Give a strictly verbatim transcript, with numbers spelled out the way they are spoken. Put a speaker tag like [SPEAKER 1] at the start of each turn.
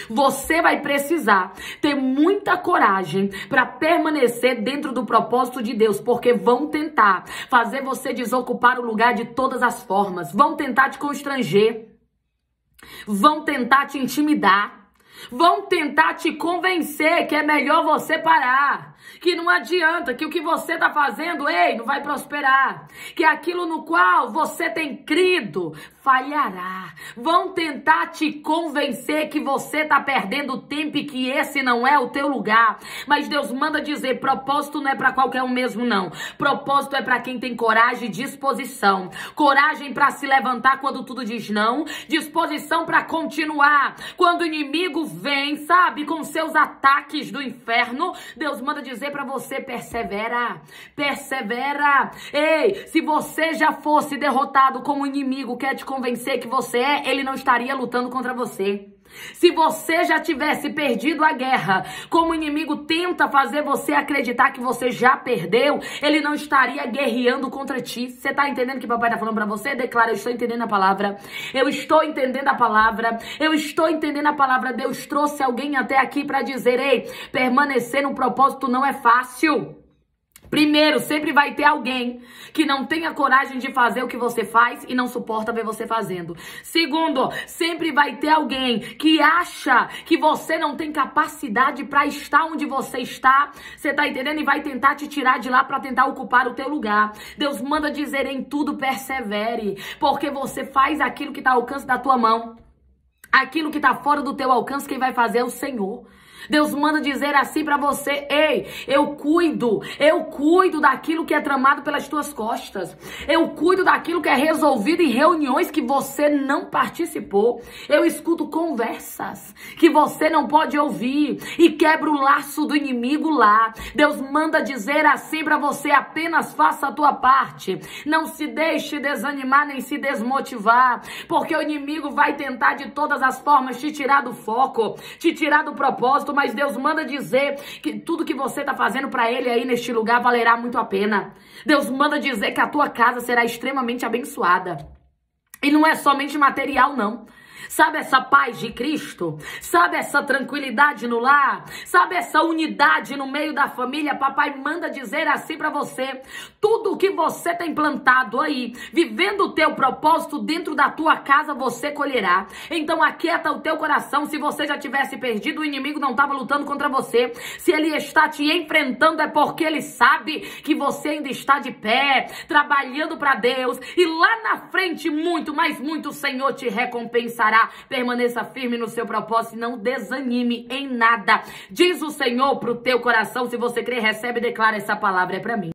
[SPEAKER 1] Você vai precisar ter muita coragem para permanecer dentro do propósito de Deus, porque vão tentar fazer você desocupar o lugar de todas as formas, vão tentar te constranger, vão tentar te intimidar, vão tentar te convencer que é melhor você parar, que não adianta, que o que você tá fazendo, ei, não vai prosperar, que aquilo no qual você tem crido falhará. Vão tentar te convencer que você tá perdendo tempo e que esse não é o teu lugar. Mas Deus manda dizer, propósito não é para qualquer um mesmo, não. Propósito é para quem tem coragem e disposição. Coragem para se levantar quando tudo diz não. Disposição para continuar. Quando o inimigo vem, sabe, com seus ataques do inferno, Deus manda dizer para você, persevera. Persevera. Ei, se você já fosse derrotado como o inimigo quer te convencer que você é, ele não estaria lutando contra você. Se você já tivesse perdido a guerra, como o inimigo tenta fazer você acreditar que você já perdeu, ele não estaria guerreando contra ti. Você tá entendendo o que papai tá falando pra você? Declara, eu estou entendendo a palavra. Eu estou entendendo a palavra. Eu estou entendendo a palavra. Deus trouxe alguém até aqui pra dizer, ei, permanecer no propósito não é fácil. Primeiro, sempre vai ter alguém que não tenha coragem de fazer o que você faz e não suporta ver você fazendo. Segundo, sempre vai ter alguém que acha que você não tem capacidade para estar onde você está. Você tá entendendo? E vai tentar te tirar de lá para tentar ocupar o teu lugar. Deus manda dizer, em tudo persevere, porque você faz aquilo que está ao alcance da tua mão. Aquilo que está fora do teu alcance, quem vai fazer é o Senhor. Deus manda dizer assim pra você, ei, eu cuido, eu cuido daquilo que é tramado pelas tuas costas, eu cuido daquilo que é resolvido em reuniões que você não participou, eu escuto conversas que você não pode ouvir e quebro o laço do inimigo lá. Deus manda dizer assim pra você, apenas faça a tua parte, não se deixe desanimar nem se desmotivar, porque o inimigo vai tentar de todas as formas te tirar do foco, te tirar do propósito, mas Deus manda dizer que tudo que você está fazendo para ele aí neste lugar valerá muito a pena. Deus manda dizer que a tua casa será extremamente abençoada. E não é somente material, não. Sabe essa paz de Cristo? Sabe essa tranquilidade no lar? Sabe essa unidade no meio da família? Papai manda dizer assim pra você, tudo o que você tem plantado aí, vivendo o teu propósito dentro da tua casa, você colherá. Então aquieta o teu coração. Se você já tivesse perdido, o inimigo não estava lutando contra você. Se ele está te enfrentando, é porque ele sabe que você ainda está de pé, trabalhando para Deus. E lá na frente, muito, mas muito, o Senhor te recompensará. Permaneça firme no seu propósito e não desanime em nada. Diz o Senhor pro teu coração, se você crê, recebe e declara essa palavra, é para mim.